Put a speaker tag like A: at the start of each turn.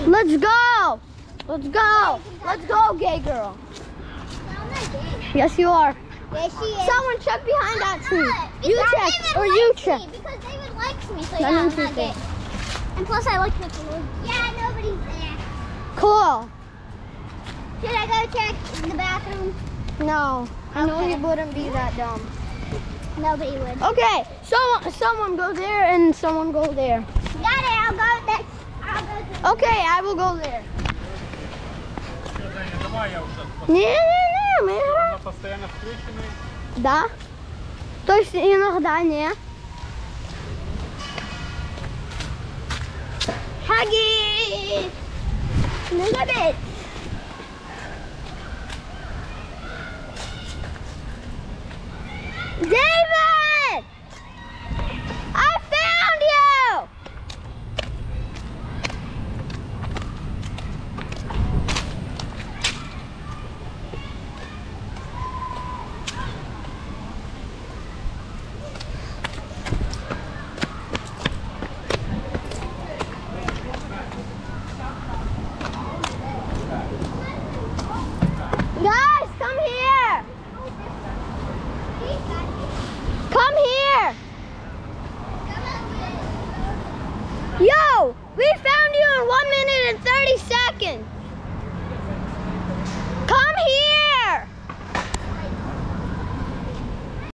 A: Let's go. Let's go. Let's go, gay girl.
B: No, I'm not gay.
A: Yes, you are.
B: Yes, she is.
A: Someone check behind that tree.
B: Because
A: You
B: David
A: check or you
B: likes
A: check.
B: me, because David likes me, so
A: I
B: yeah,
A: know
B: I'm
A: you
B: not gay.
A: think.
B: And plus, I like Nickelodeon. Yeah, nobody's there.
A: Cool.
B: Should I go check in the bathroom?
A: No, I know
B: Okay.
A: he wouldn't be that dumb.
B: Nobody would.
A: Okay, someone go there and someone go there.
B: Got it. I'll go next. I'll go to.
A: Okay, I will go there.
C: Давай я уже.
A: Не, мы
C: Она постоянно включена.
A: Да. То есть иногда не. Huggy! Look at it.